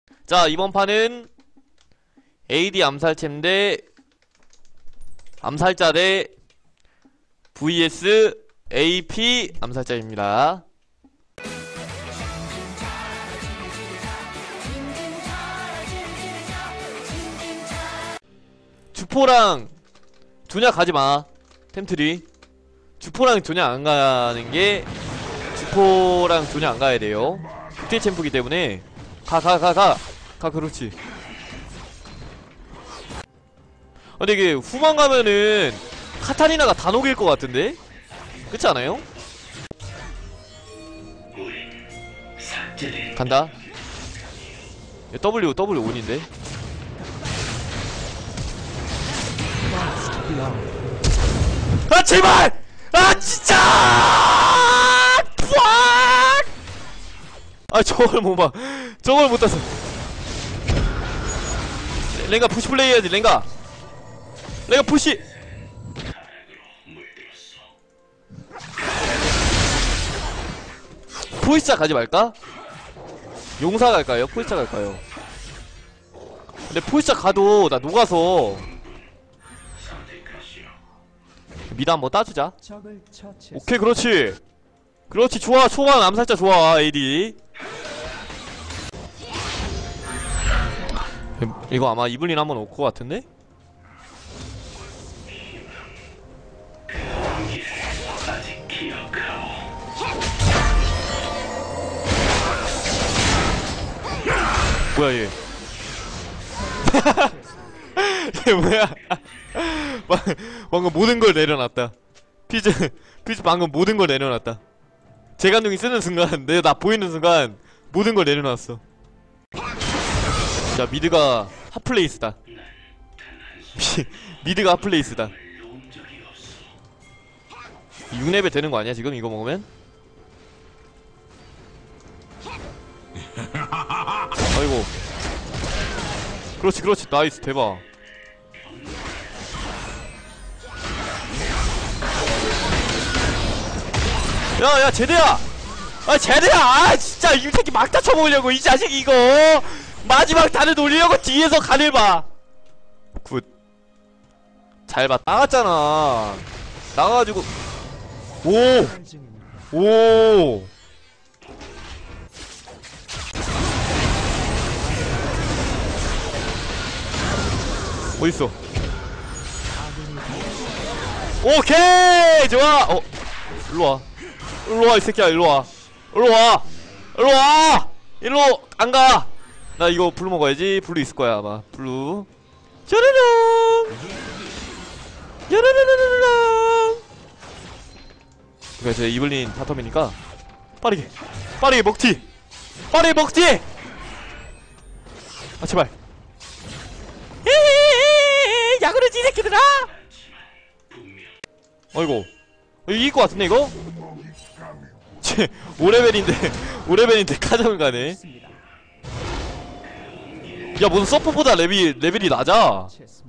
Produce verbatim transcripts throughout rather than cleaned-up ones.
자, 이번 판은 에이디 암살챔 대 암살자 대 브이에스 에이피 암살자입니다. 주포랑 조냐 가지마. 템트리 주포랑 조냐 안가는게 주포랑 조냐 안가야돼요. 극대 챔프기 때문에 가 가 가 가 가 그렇지. 근데 이게 후반 가면은 카타리나가 다 녹일 것 같은데? 그렇지 않아요? 간다. W W 온인데. 아 제발! 아 진짜! 푸악! 아 저걸 못 봐. 저걸 못 땄어. 랭가 푸시 플레이 해야지. 랭가 랭가 푸시. 포이스자 가지 말까? 용사 갈까요? 포이스자 갈까요? 근데 포이스자 가도 나 녹아서 미드 한번 따주자. 오케이 그렇지. 그렇지 좋아. 초반 암살자 좋아. 에이디 이거 아마 이블린 한번 올 것 같은데? 뭐야 얘. 얘 뭐야. 방금 모든 걸 내려놨다. 피즈 피즈 방금 모든 걸 내려놨다. 재간둥이 쓰는 순간 내 나 보이는 순간 모든 걸 내려놨어. 자 미드가 핫플레이스다. 미드가 핫플레이스다. 육 레벨 되는 거 아니야 지금 이거 먹으면? 아이고 그렇지 그렇지 나이스 대박. 야야 제드야. 아 제드야. 아 진짜 이 새끼 막다 쳐먹으려고 이 자식 이거 마지막 단을 돌리려고 뒤에서 간을 봐. 굿 잘 봐. 나갔잖아. 나가가지고 오 오 어딨어? 오케이 좋아. 어 일로와 일로와 이 새끼야. 일로와 일로와 일로와 일로 안가. 나 이거 블루 먹어야지. 블루 있을거야 아마. 블루 짜르릉 짜르르르르릉. 그래서 이블린 바텀이니까 빠르게 빠르게 먹지. 빠르게 먹지. 아 제발. 에에에에에 야구르지 이 새끼들아. 어이구 이길 것 같은데 이거? 쟤 오 레벨인데 오 레벨인데 카정을 가네. 야 무슨 서포보다 레벨, 레벨이 낮아.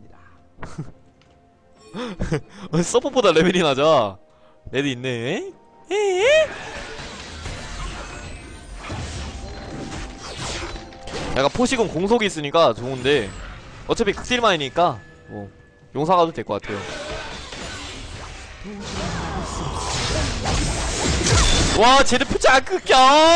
서포보다 레벨이 낮아. 레드 있네. 에에? 약간 포식은 공속이 있으니까 좋은데 어차피 극딜만이니까 뭐 용사 가도 될 것 같아요. 와 쟤네 표창 극혐.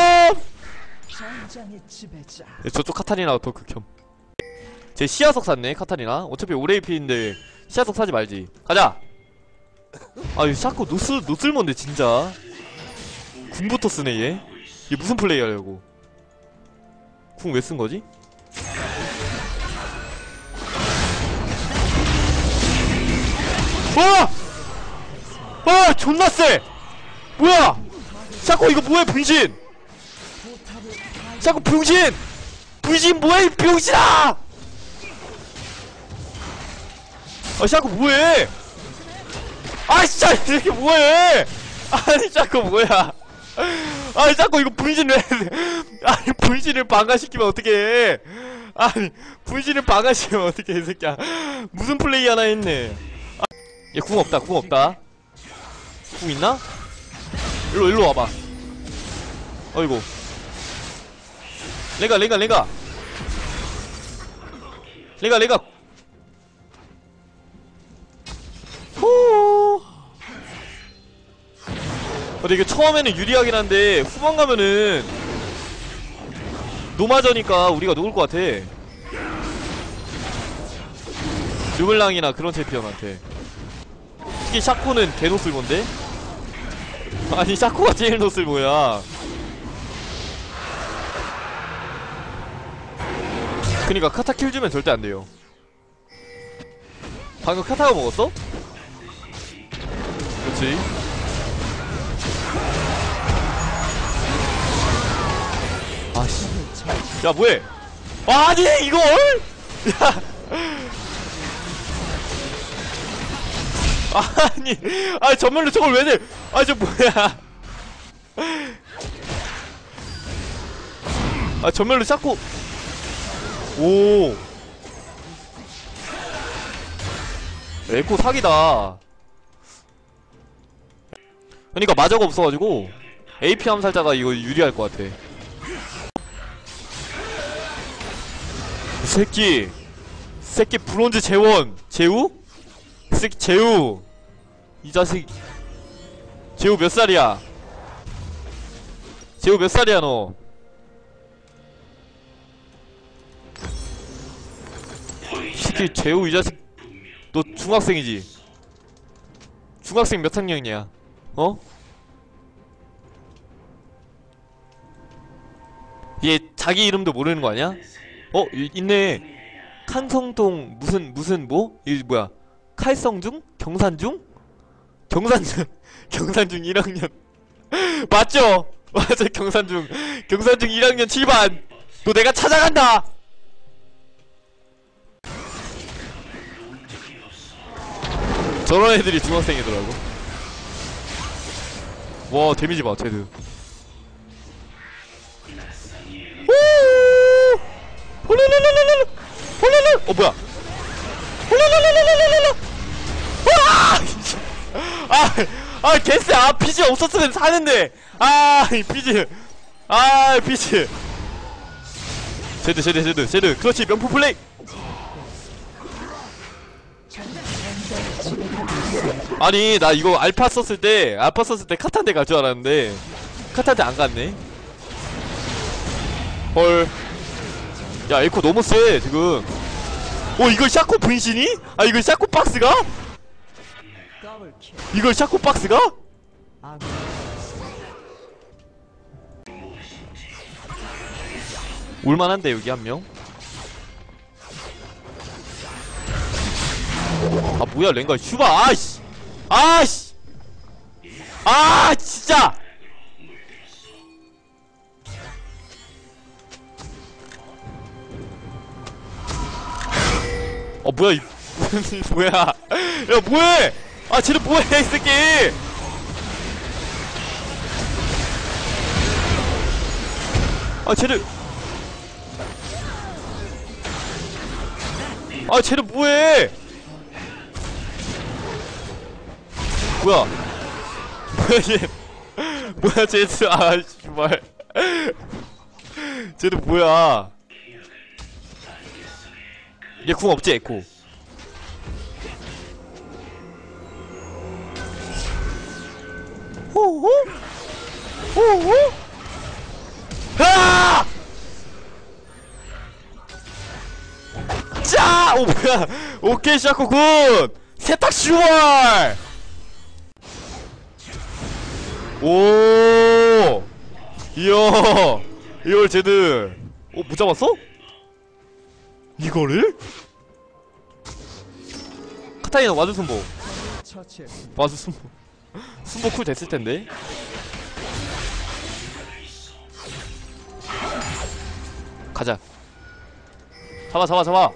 저쪽 카타리나가 더 극혐. 쟤 시야석 샀네 카타리나. 어차피 오레이피인데 시야석 사지 말지. 가자. 아 이 샤코 노슬 노슬몬데 진짜. 궁부터 쓰네 얘. 얘 무슨 플레이 하려고. 궁 왜 쓴 거지? 와! 와 존나 쎄! 뭐야! 샤코 이거 뭐야 분신! 샤코 분신! 분신 뭐야 이 병신아! 아 샤코 뭐해! 아 진짜 이렇게 뭐해! 아니 샤코 뭐야! 아니 샤코 이거 분신 왜 아니 분신을 방가시키면 어떡해! 아니 분신을 방가시키면 어떡해 이 새끼야. 무슨 플레이 하나 했네. 아, 얘 궁 없다 궁 없다. 궁 있나? 일로 일로 와봐. 어이구 랭가 랭가 랭가 레가 레가 호. 근데 이게 처음에는 유리하긴 한데 후반 가면은 노마저니까 우리가 녹을 것 같아. 르블랑이나 그런 챔피언한테. 특히 샤코는 개 노슬본데? 아니 샤코가 제일 노슬보야. 그니까 카타 킬 주면 절대 안 돼요. 방금 카타가 먹었어? 그렇지. 아씨. 야 뭐해? 아니 이걸? 야. 아니, 아니 전멸로 저걸 왜 내? 아 저 뭐야? 아 전멸로 샤코. 오. 에코 사기다. 그러니까 마저가 없어가지고 에이피 암살자가 이거 유리할 것 같아. 이 새끼, 새끼 브론즈 재원, 재우? 이 새끼 재우. 이 자식. 재우 몇 살이야? 재우 몇 살이야 너? 이 새끼 재우 이 자식. 너 중학생이지? 중학생 몇 학년이야? 어? 얘 자기 이름도 모르는 거 아니야? 어? 이, 있네. 칸성동 무슨 무슨 뭐? 이게 뭐야? 칼성중? 경산중? 경산중 경산중 일 학년 맞죠? 맞아 경산중 경산중 일 학년 칠 반. 너 내가 찾아간다. 저런 애들이 중학생이더라고. 와 데미지 봐 쟤들. 오! 홀랄랄랄랄랄! 홀랄랄! 어 뭐야? 홀랄랄랄랄랄랄! 와! 아! 아 개쎄! 아 피지 없었으면 사는데! 아 이 피지! 아 피지! 제드 제드 제드 제드 그렇지 명품 플레이! 아니 나 이거 알파 썼을 때 알파 썼을 때 카탄데 갈 줄 알았는데 카탄데 안 갔네. 헐. 야 에코 너무 세 지금. 오 이걸 샤코 분신이? 아 이걸 샤코 박스가? 이걸 샤코 박스가? 올만한데 여기 한 명? 아 뭐야 랭가 슈바. 아이씨 아이씨 아 진짜. 어 뭐야 이 뭐야 야 뭐해. 아 쟤는 뭐해 이 새끼. 아 쟤는 아 쟤는 뭐해. 뭐야 뭐야 얘 뭐야 쟤 아 씨발 쟤는 뭐야. 얘 궁 없지 에코. 호호 호호 아! 짜! 오 뭐야 오케이 샤코 굿 세탁 슈얼. 오 이야 이걸 쟤들 어 못 잡았어? 이거를? 카타이나 와드 순보 와드 순보 순보 쿨 됐을텐데. 가자 잡아 잡아 잡아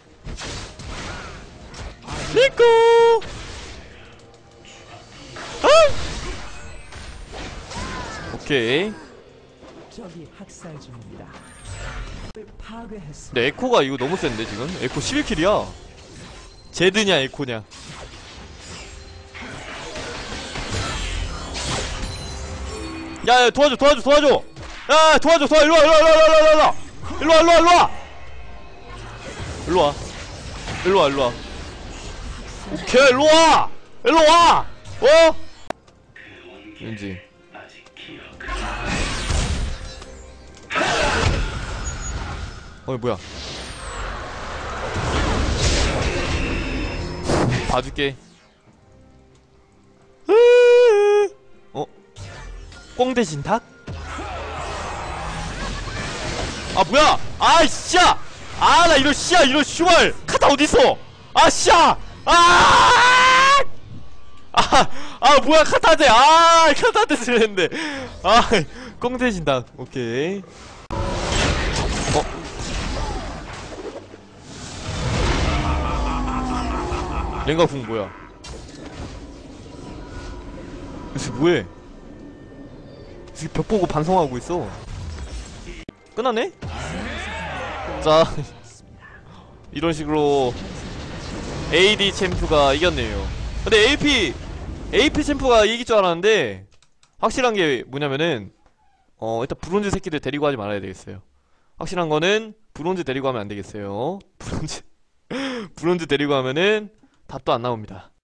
리코 아! 오케이. 근데 에코가 이거 너무 센데 지금? 에코 십일 킬이야 제드냐 에코냐. 야야 도와줘 도와줘 도와줘 야 도와줘 도와 일로와 일로와 일로와 일로와 일로와 일로와 일로와 일로와 일로와 일로와 일로와. 오케이 일로와 일로와. 어? 왠지 어이 뭐야. 봐줄게. 어? 꽁 대신 닭? 아 뭐야! 아 씨야! 아 나 이런 씨야 이런 슈발! 카타 어딨어! 아 씨야! 아! 아! 아 뭐야 카타제! 아 카타제 쓰랬는데 아 꽁 대신 닭 오케이. 어? 랭가 궁 뭐야? 이새 뭐해? 이새 벽 보고 반성하고 있어. 끝났네? 자 이런 식으로 에이디 챔프가 이겼네요. 근데 에이피 에이피 챔프가 이길 줄 알았는데 확실한 게 뭐냐면은 어 일단 브론즈 새끼들 데리고 하지 말아야 되겠어요. 확실한 거는 브론즈 데리고 하면 안 되겠어요. 브론즈 브론즈 데리고 하면은 답도 안 나옵니다.